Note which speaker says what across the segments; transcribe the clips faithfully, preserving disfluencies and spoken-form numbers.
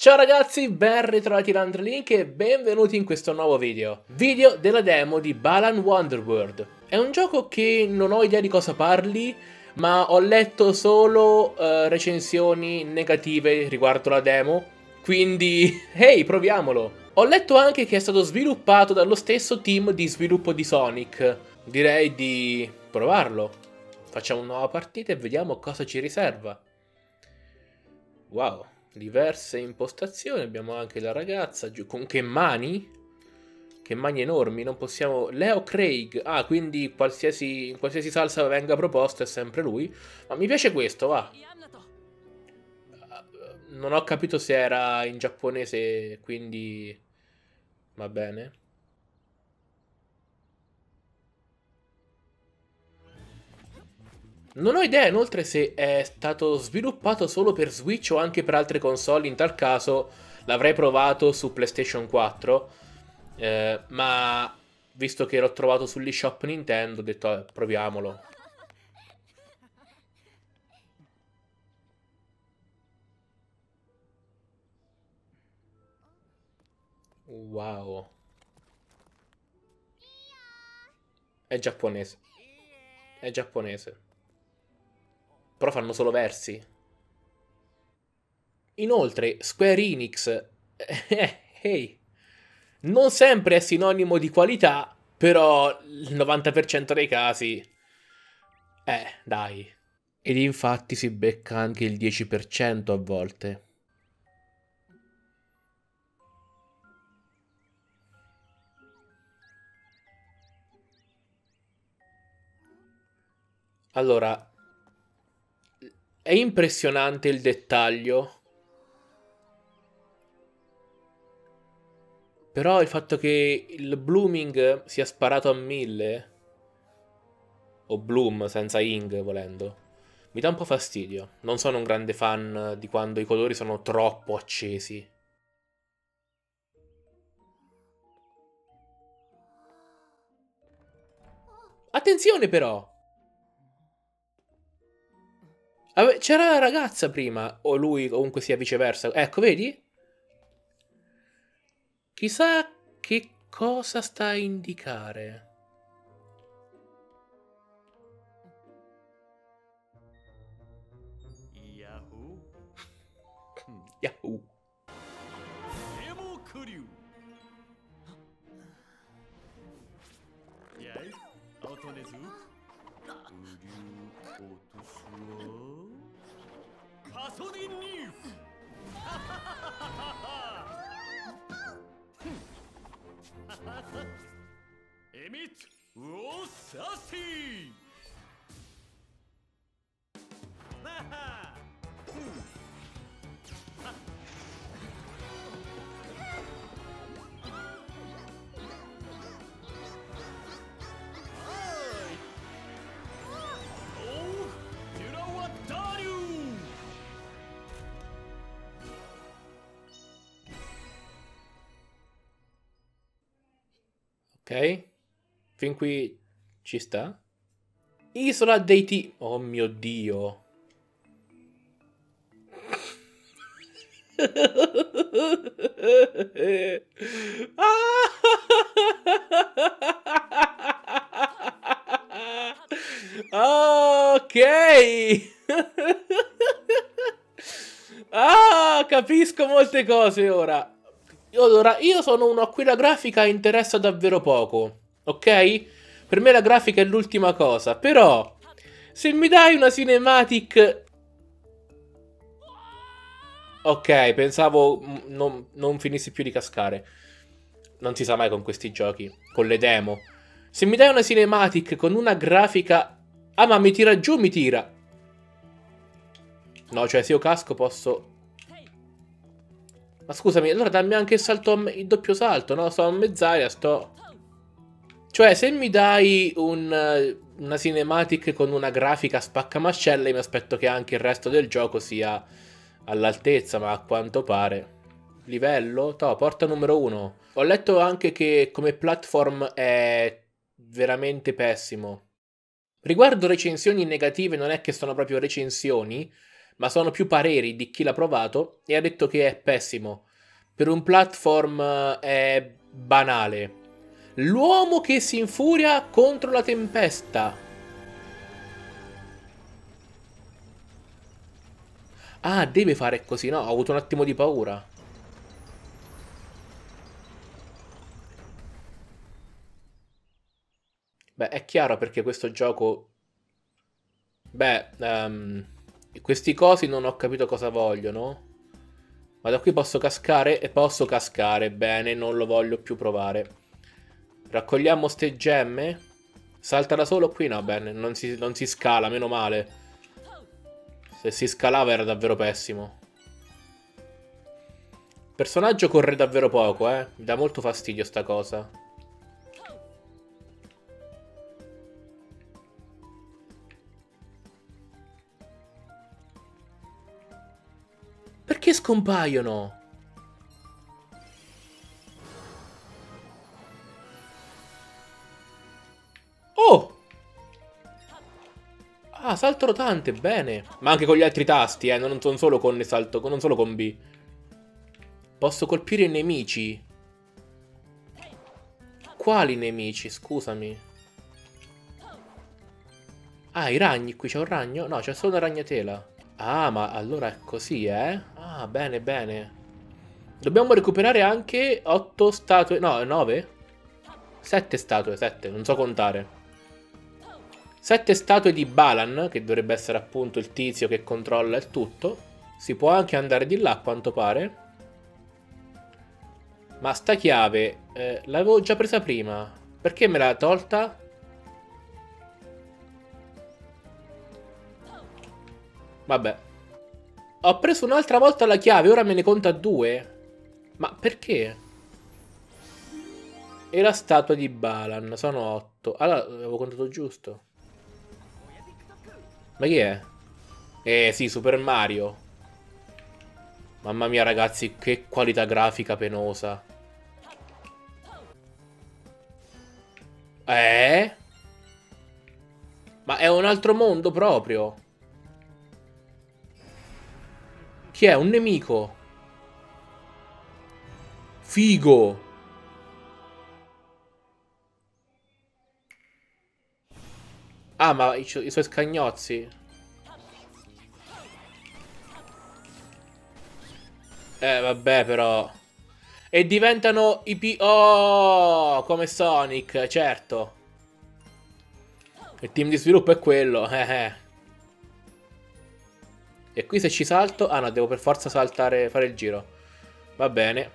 Speaker 1: Ciao ragazzi, ben ritrovati da Andrelink e benvenuti in questo nuovo video. Video della demo di Balan Wonderworld. È un gioco che non ho idea di cosa parli, ma ho letto solo uh, recensioni negative riguardo la demo, quindi hey, proviamolo. Ho letto anche che è stato sviluppato dallo stesso team di sviluppo di Sonic. Direi di provarlo. Facciamo una nuova partita e vediamo cosa ci riserva. Wow. Diverse impostazioni, abbiamo anche la ragazza, giù con che mani? Che mani enormi, non possiamo... Leo Craig, ah, quindi qualsiasi, qualsiasi salsa venga proposta è sempre lui. Ma mi piace questo, va. Non ho capito se era in giapponese, quindi... va bene. Non ho idea inoltre se è stato sviluppato solo per Switch o anche per altre console, in tal caso l'avrei provato su PlayStation quattro, eh, ma visto che l'ho trovato sull'eShop Nintendo ho detto eh, proviamolo. Wow. È giapponese. È giapponese. Però fanno solo versi. Inoltre, Square Enix, eh, hey, non sempre è sinonimo di qualità, però il novanta per cento dei casi, eh, dai. Ed infatti si becca anche il dieci per cento a volte. Allora, è impressionante il dettaglio. Però il fatto che il blooming sia sparato a mille, o bloom senza ing volendo, mi dà un po' fastidio. Non sono un grande fan di quando i colori sono troppo accesi. Attenzione però! C'era la ragazza prima, o lui comunque sia viceversa. Ecco, vedi? Chissà che cosa sta a indicare. Yahoo! Yahoo! Ok, fin qui ci sta. Isola dei T... Oh mio Dio. Ok. Ah, capisco molte cose ora. Allora, io sono uno a cui la grafica interessa davvero poco, ok? Per me la grafica è l'ultima cosa, però se mi dai una cinematic... Ok, pensavo non, non finissi più di cascare. Non si sa mai con questi giochi, con le demo. Se mi dai una cinematic con una grafica... Ah, ma mi tira giù, mi tira. No, cioè se io casco posso... Ma scusami, allora dammi anche il salto, il doppio salto, no? Sto a mezz'aria, sto... Cioè, se mi dai un, una cinematic con una grafica spaccamascella, io mi aspetto che anche il resto del gioco sia all'altezza, ma a quanto pare... Livello? No, porta numero uno. Ho letto anche che come platform è veramente pessimo. Riguardo recensioni negative, non è che sono proprio recensioni, ma sono più pareri di chi l'ha provato e ha detto che è pessimo. Per un platform eh, è banale. L'uomo che si infuria contro la tempesta. Ah, deve fare così, no? Ho avuto un attimo di paura. Beh, è chiaro perché questo gioco... Beh, ehm, questi cosi non ho capito cosa vogliono. Ma da qui posso cascare e posso cascare. Bene, non lo voglio più provare. Raccogliamo ste gemme. Salta da solo qui? No, bene, non si, non si scala, meno male. Se si scalava era davvero pessimo. Il personaggio corre davvero poco, eh. Mi dà molto fastidio sta cosa. Perché scompaiono? Oh! Ah, salto rotante, bene. Ma anche con gli altri tasti, eh. Non, non solo con salto, non solo con B. Posso colpire i nemici. Quali nemici? Scusami. Ah, i ragni. Qui c'è un ragno? No, c'è solo una ragnatela. Ah, ma allora è così, eh? Ah, bene, bene. Dobbiamo recuperare anche otto statue. No, nove? sette statue, sette, non so contare. sette statue di Balan, che dovrebbe essere appunto il tizio che controlla il tutto. Si può anche andare di là, a quanto pare. Ma sta chiave, eh, l'avevo già presa prima. Perché me l'ha tolta? Vabbè. Ho preso un'altra volta la chiave, ora me ne conta due. Ma perché? E la statua di Balan, sono otto. Allora, avevo contato giusto. Ma chi è? Eh sì, Super Mario. Mamma mia ragazzi, che qualità grafica penosa. Eh? Ma è un altro mondo proprio. Chi è? Un nemico. Figo. Ah, ma i, i suoi scagnozzi. Eh, vabbè, però. E diventano i P... Oh, come Sonic, certo. Il team di sviluppo è quello, eh eh. E qui se ci salto... Ah no, devo per forza saltare, fare il giro. Va bene.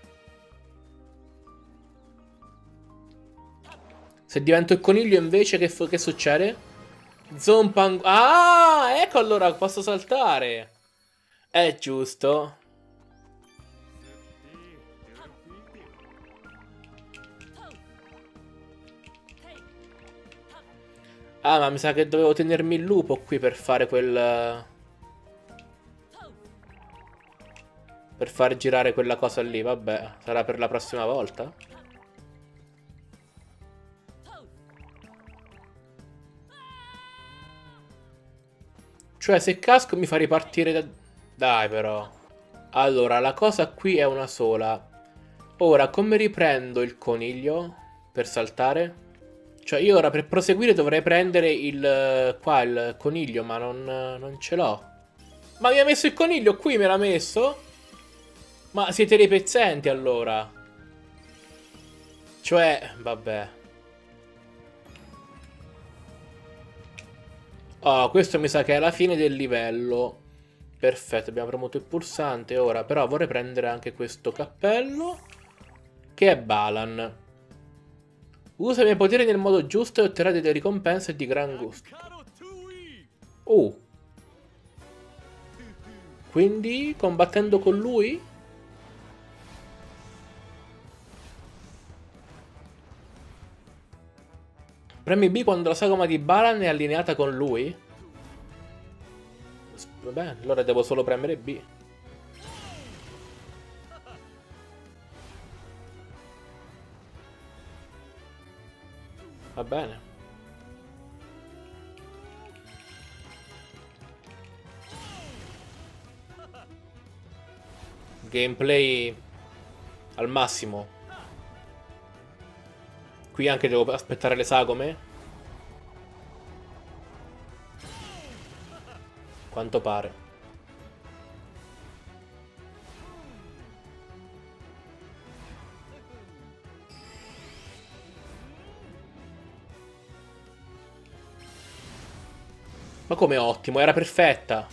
Speaker 1: Se divento il coniglio invece, che, che succede? Zompang... Ah, ecco allora, posso saltare. È giusto. Ah, ma mi sa che dovevo tenermi il lupo qui per fare quel... Per far girare quella cosa lì, vabbè. Sarà per la prossima volta? Cioè, se casco mi fa ripartire da... Dai, però. Allora, la cosa qui è una sola. Ora, come riprendo il coniglio per saltare? Cioè, io ora per proseguire dovrei prendere il... Qua, il coniglio, ma non, non ce l'ho. Ma mi ha messo il coniglio qui, me l'ha messo? Ma siete dei pezzenti, allora. Cioè, vabbè. Oh, questo mi sa che è la fine del livello. Perfetto, abbiamo premuto il pulsante. Ora, però, vorrei prendere anche questo cappello, che è Balan. Usa i miei poteri nel modo giusto e otterrà delle ricompense di gran gusto. Oh. Quindi, combattendo con lui? Premi B quando la sagoma di Balan è allineata con lui? Vabbè, allora devo solo premere B. Va bene. Gameplay al massimo. Qui anche devo aspettare le sagome. Quanto pare. Ma come ottimo, era perfetta.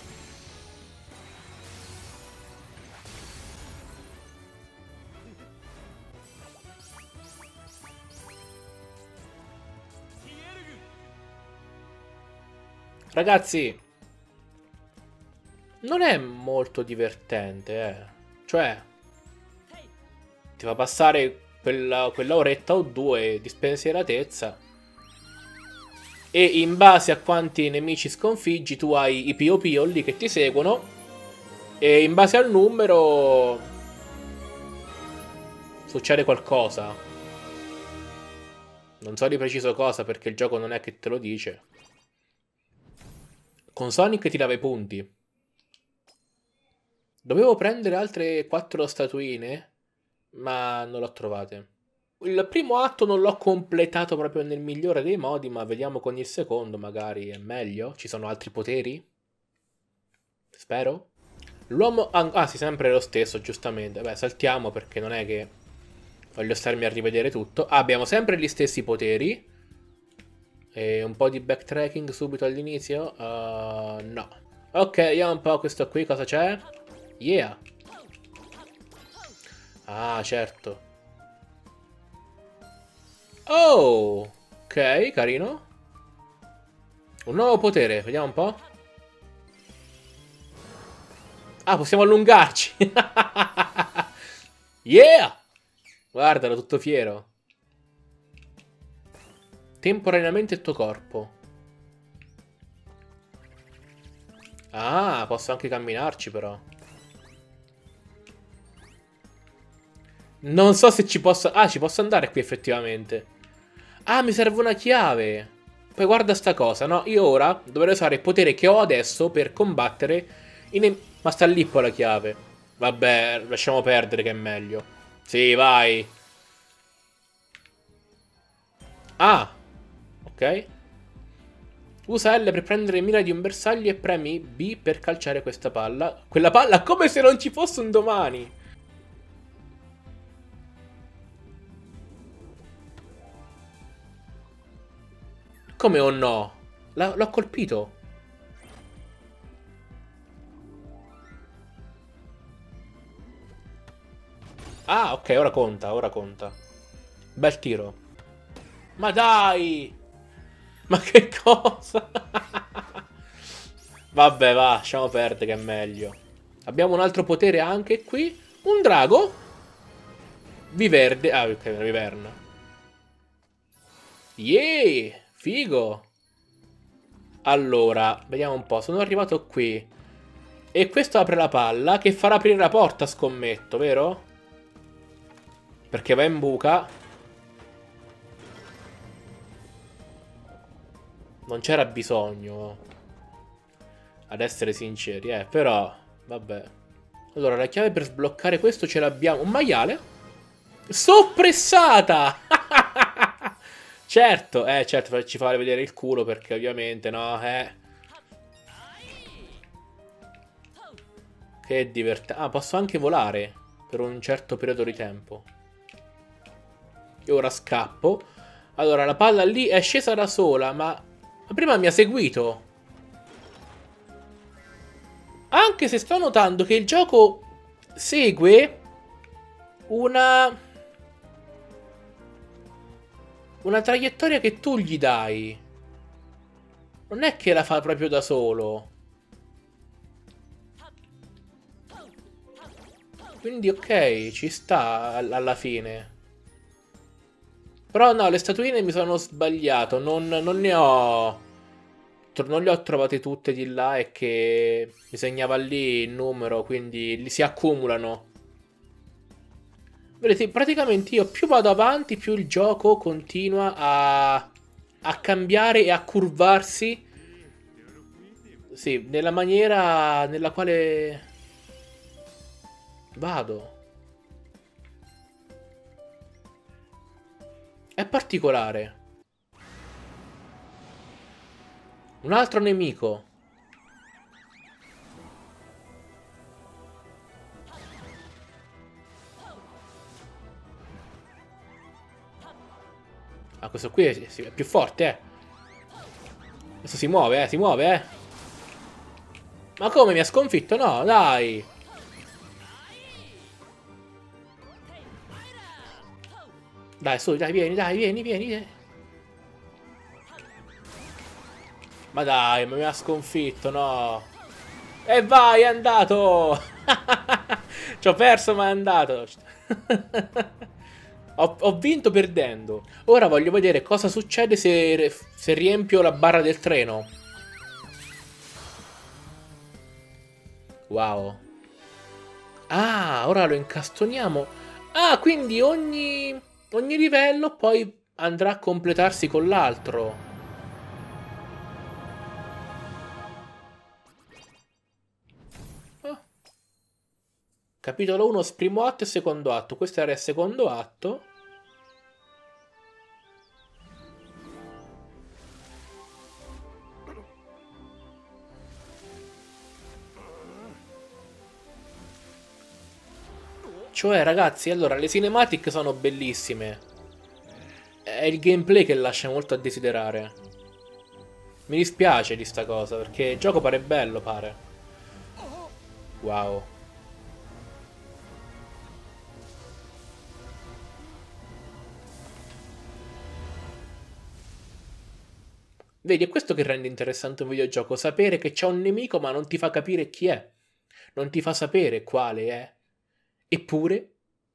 Speaker 1: Ragazzi, non è molto divertente, eh. Cioè, ti fa passare quella, quella oretta o due di spensieratezza. E in base a quanti nemici sconfiggi tu hai i Pio Pio lì che ti seguono. E in base al numero succede qualcosa. Non so di preciso cosa perché il gioco non è che te lo dice. Con Sonic ti dava i punti. Dovevo prendere altre quattro statuine, ma non l'ho trovate. Il primo atto non l'ho completato proprio nel migliore dei modi, ma vediamo con il secondo, magari è meglio. Ci sono altri poteri? Spero. L'uomo... Ah, ah, sì, sempre lo stesso, giustamente. Beh, saltiamo perché non è che voglio starmi a rivedere tutto. Ah, abbiamo sempre gli stessi poteri. E un po' di backtracking subito all'inizio? Uh, no. Ok, vediamo un po' questo qui, cosa c'è? Yeah. Ah, certo. Oh, ok, carino. Un nuovo potere, vediamo un po'. Ah, possiamo allungarci. Yeah! Guardalo, tutto fiero. Temporaneamente il tuo corpo. Ah, posso anche camminarci però. Non so se ci posso... Ah, ci posso andare qui effettivamente. Ah, mi serve una chiave. Poi guarda sta cosa, no? Io ora dovrei usare il potere che ho adesso per combattere i nemici. Ma sta lì poi la chiave. Vabbè, lasciamo perdere che è meglio. Sì, vai. Ah, ok. Usa L per prendere mira di un bersaglio e premi B per calciare questa palla. Quella palla come se non ci fosse un domani. Come o no? L'ho colpito. Ah, ok, ora conta, ora conta. Bel tiro. Ma dai! Ma che cosa? Vabbè, va, lasciamo perdere che è meglio. Abbiamo un altro potere anche qui. Un drago. Viverde. Ah, ok, una viverna. Yeah! Figo! Allora, vediamo un po'. Sono arrivato qui. E questo apre la palla che farà aprire la porta, scommetto, vero? Perché va in buca. Non c'era bisogno. Ad essere sinceri, eh. Però, vabbè. Allora, la chiave per sbloccare questo ce l'abbiamo. Un maiale? Soppressata! Certo, eh, certo, ci fa vedere il culo perché ovviamente, no, eh. Che divertente. Ah, posso anche volare per un certo periodo di tempo. E ora scappo. Allora, la palla lì è scesa da sola, ma... ma prima mi ha seguito. Anche se sto notando che il gioco segue una... una traiettoria che tu gli dai. Non è che la fa proprio da solo. Quindi ok, ci sta alla fine. Però no, le statuine mi sono sbagliato. Non, non ne ho... Non le ho trovate tutte di là e che mi segnava lì il numero, quindi li si accumulano. Vedete, praticamente io più vado avanti, più il gioco continua a, a cambiare e a curvarsi. Sì, nella maniera nella quale Vado. È particolare. Un altro nemico. Ah, questo qui è, è più forte, eh. Questo si muove, eh, si muove, eh. Ma come, mi ha sconfitto? No, dai. Dai, su, dai, vieni, dai, vieni, vieni, vieni. Ma dai, mi ha sconfitto, no. E vai, è andato. Ci ho perso, ma è andato. ho, ho vinto perdendo. Ora voglio vedere cosa succede se, se riempio la barra del treno. Wow. Ah, ora lo incastoniamo. Ah, quindi ogni... Ogni livello poi andrà a completarsi con l'altro. Ah. Capitolo uno, primo atto e secondo atto. Questo era il secondo atto. Cioè, ragazzi, allora, le cinematiche sono bellissime. È il gameplay che lascia molto a desiderare. Mi dispiace di sta cosa, perché il gioco pare bello, pare. Wow. Vedi, è questo che rende interessante un videogioco. Sapere che c'è un nemico, ma non ti fa capire chi è. Non ti fa sapere quale è. Eppure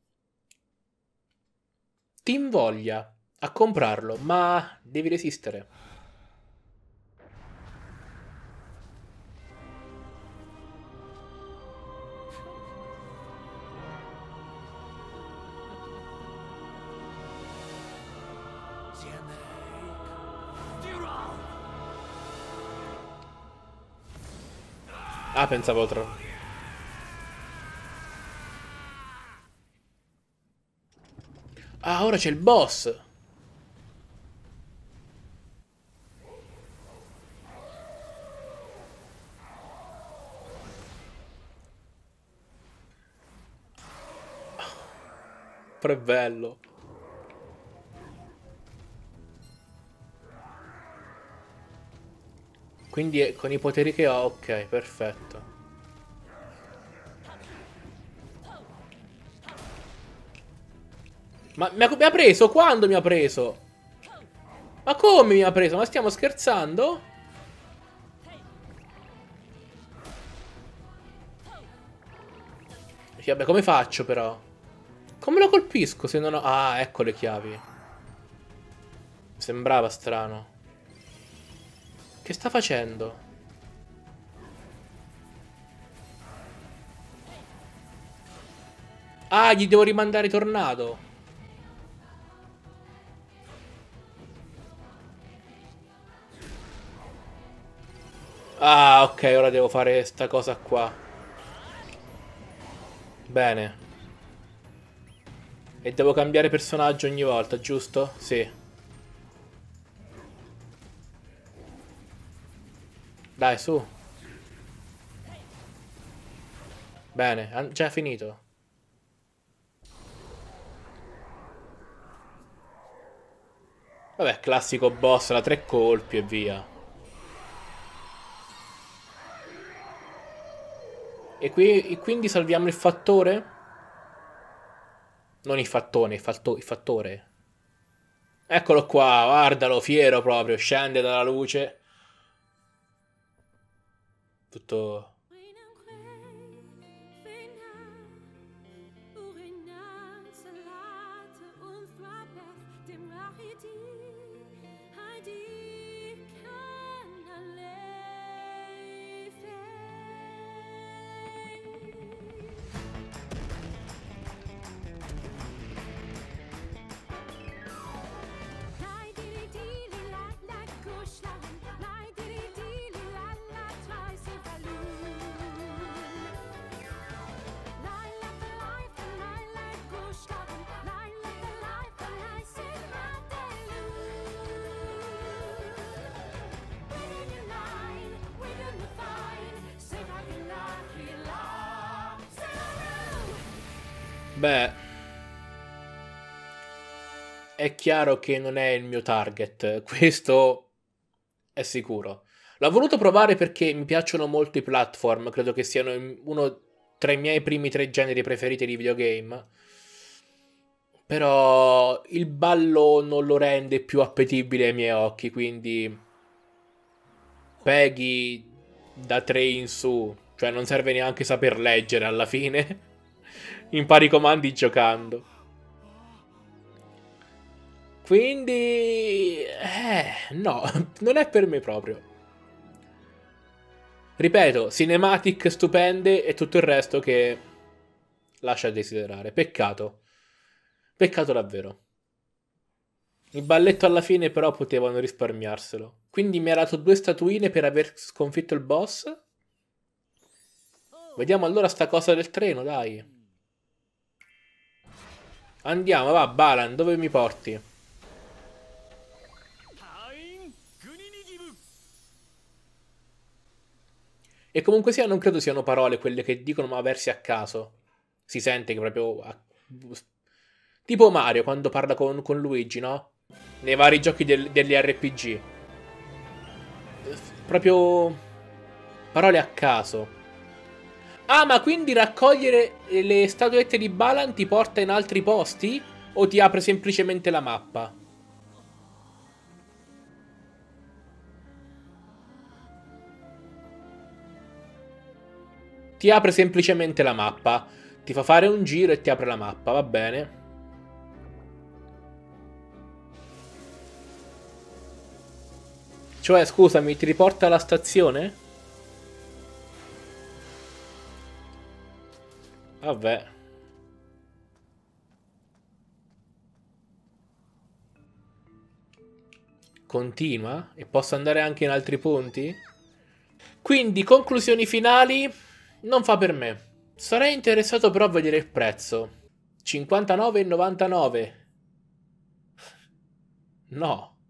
Speaker 1: ti invoglia a comprarlo, ma devi resistere. Ah, pensavo troppo. Ah, ora c'è il boss. Però è bello. Quindi con i poteri che ho, ok, perfetto. Ma mi ha, mi ha preso? Quando mi ha preso? Ma come mi ha preso? Ma stiamo scherzando? Sì, vabbè, come faccio però? Come lo colpisco se non ho... Ah, ecco le chiavi. Sembrava strano. Che sta facendo? Ah, gli devo rimandare tornado. Ah, ok, ora devo fare sta cosa qua. Bene. E devo cambiare personaggio ogni volta, giusto? Sì. Dai, su. Bene, già finito. Vabbè, classico boss da tre colpi e via. E qui e quindi salviamo il fattore? Non il fattone, il, fatto, il fattore. Eccolo qua, guardalo, fiero proprio, scende dalla luce. Tutto... Beh, è chiaro che non è il mio target, questo è sicuro. L'ho voluto provare perché mi piacciono molto i platform, credo che siano uno tra i miei primi tre generi preferiti di videogame. Però il ballo non lo rende più appetibile ai miei occhi, quindi Peggy da tre in su, cioè non serve neanche saper leggere alla fine. Impari i comandi giocando. Quindi... Eh, no, non è per me proprio. Ripeto, cinematic stupende e tutto il resto che lascia a desiderare. Peccato. Peccato davvero. Il balletto alla fine però potevano risparmiarselo. Quindi mi ha dato due statuine per aver sconfitto il boss. Vediamo allora sta cosa del treno, dai. Andiamo, va, Balan, dove mi porti? E comunque sia, non credo siano parole quelle che dicono ma versi a caso. Si sente che proprio... Tipo Mario quando parla con, con Luigi, no? Nei vari giochi del, degli R P G. Proprio... parole a caso. Ah, ma quindi raccogliere le statuette di Balan ti porta in altri posti? O ti apre semplicemente la mappa? Ti apre semplicemente la mappa. Ti fa fare un giro e ti apre la mappa, va bene. Cioè, scusami, ti riporta alla stazione? Vabbè. Continua? E posso andare anche in altri punti? Quindi, conclusioni finali, non fa per me. Sarei interessato però a vedere il prezzo. cinquantanove e novantanove. No.